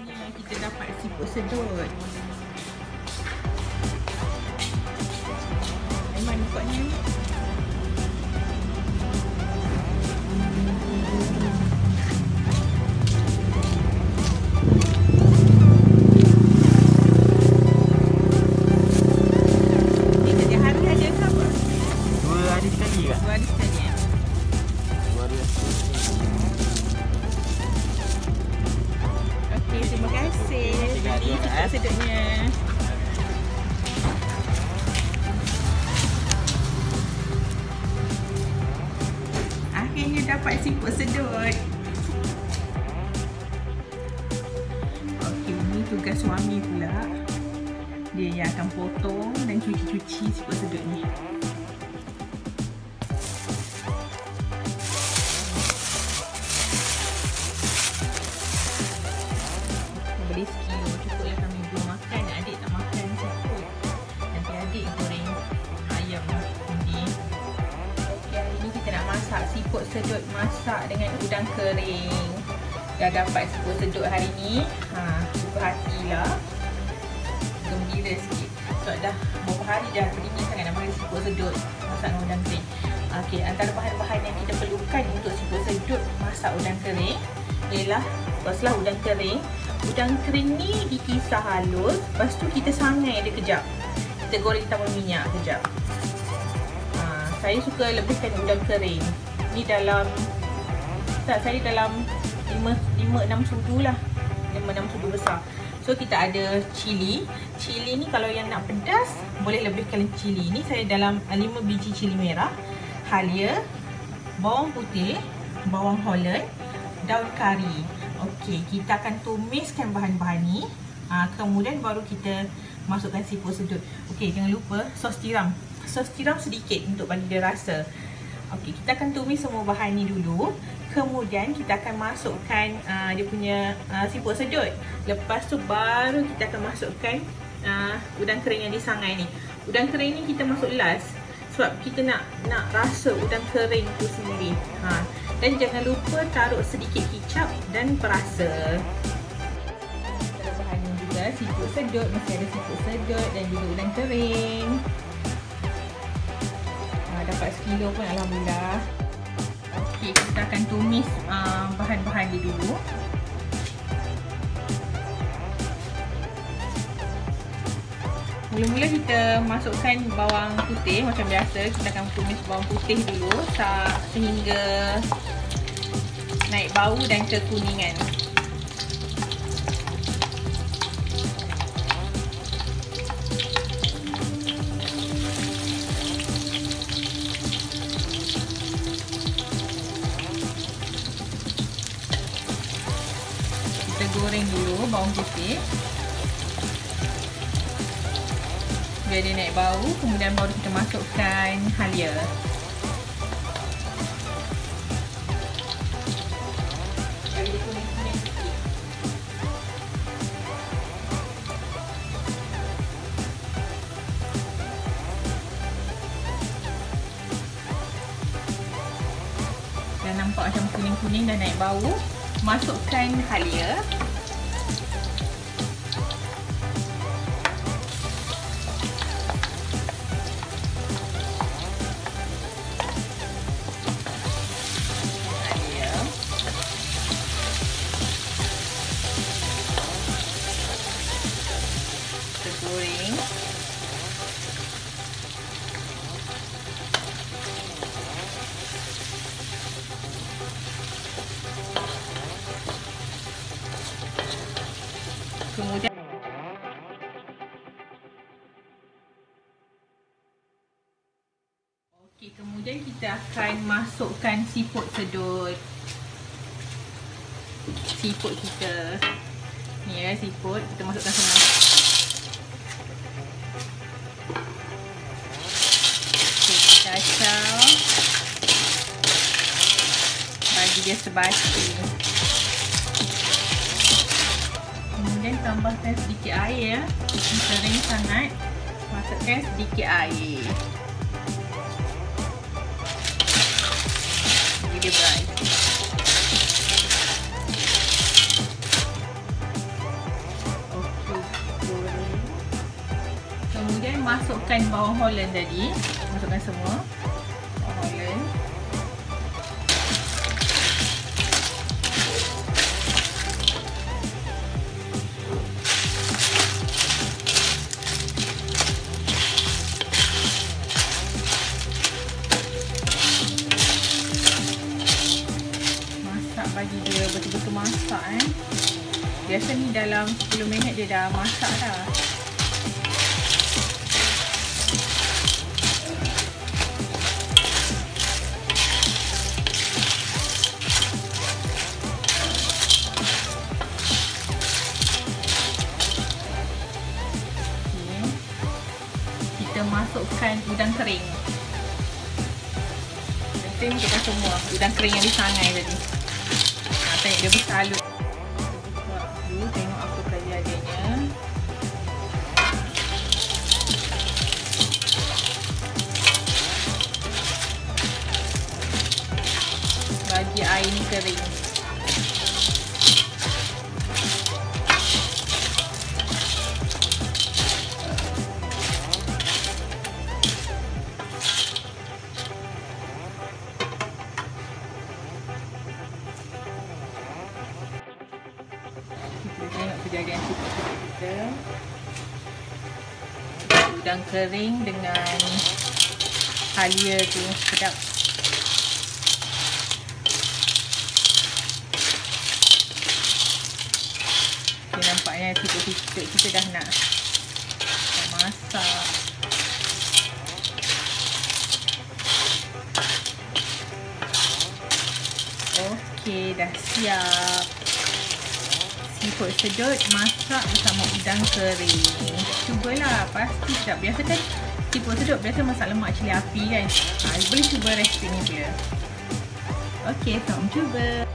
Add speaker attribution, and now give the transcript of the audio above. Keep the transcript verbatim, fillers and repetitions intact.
Speaker 1: Akhirnya kita dapat siput sedut. Aiman buatnya. Sedutnya. Akhirnya dapat siput sedut. Okey, ini tugas suami pula. Dia yang akan potong dan cuci-cuci siput sedut ni. Beli sekilo cukup lah kami dua makan. Adik tak makan siput. Nanti adik goreng ayam ni. Okay, hari ni kita nak masak siput sedut masak dengan udang kering. Dah dapat siput sedut hari ni. Ha, suka hatilah. Gembira sikit. Sebab dah beberapa hari dah teringin sangat nak makan siput sedut masak dengan udang kering. Okey, antara bahan-bahan yang kita perlukan untuk siput sedut masak udang kering ialah setelah udang kering. Udang kering ni dikisar halus. Lepas tu kita sangai dia kejap. Kita goreng tambah minyak kejap. ha, Saya suka lebihkan udang kering ni dalam tak, saya dalam lima enam sudu lah. lima enam sudu besar. So kita ada cili. Cili ni kalau yang nak pedas boleh lebihkan cili. Ni saya dalam lima biji cili merah, halia, bawang putih, bawang holland, daun kari. Okey, kita akan tumiskan bahan-bahan ni. Ha, kemudian baru kita masukkan siput sedut. Okey, jangan lupa sos tiram. Sos tiram sedikit untuk bagi dia rasa. Okey, kita akan tumis semua bahan ni dulu. Kemudian kita akan masukkan uh, dia punya uh, siput sedut. Lepas tu baru kita akan masukkan uh, udang kering yang disangai ni. Udang kering ni kita masuk last sebab kita nak nak rasa udang kering tu sendiri. Ha. Dan jangan lupa taruh sedikit kicap dan perasa. Ada bahannya juga siput sedut, mesti ada siput sedut dan juga udang kering. Ha, dapat sekilo pun alhamdulillah. Okey, kita akan tumis uh, bahan-bahan dia dulu. Mula-mula kita masukkan bawang putih macam biasa. Kita akan tumis bawang putih dulu sehingga naik bau dan kekuningan. Kita goreng dulu bawang putih biar dia naik bau, kemudian baru kita masukkan halia. Bagi dia kuning-kuning sikit. Dah nampak macam kuning-kuning dah naik bau. Masukkan halia. Goreng. Kemudian Okey, kemudian kita akan masukkan siput sedut. Siput kita. Ni ya, siput kita masukkan semua. Kacau, bagi dia sebati. Kemudian tambahkan sedikit air ya. Ini kering sangat. Masukkan sedikit air. Bagi dia berai. masukkan bawang Holland tadi. Masukkan semua bawang Holland. Masak bagi dia betul-betul masak eh. Biasa ni dalam sepuluh minit dia dah masak dah. Kita masukkan udang kering. Penting kita semua udang kering yang disangai tadi. Nah, tengok dia bersalut. Buka dulu, tengok apa kejadiannya. Bagi air ni kering. Kita tengok kejadian kita. Udang kering dengan halia tu sedap. Okay, nampaknya siput-siput kita dah nak masak. Okey, dah siap. Siput sedut masak bersama udang kering. Cubalah, pasti sedap. Biasa kan siput sedut biasa masak lemak cili api kan. Ha, boleh cuba resipi ni dia. Okey, selamat cuba.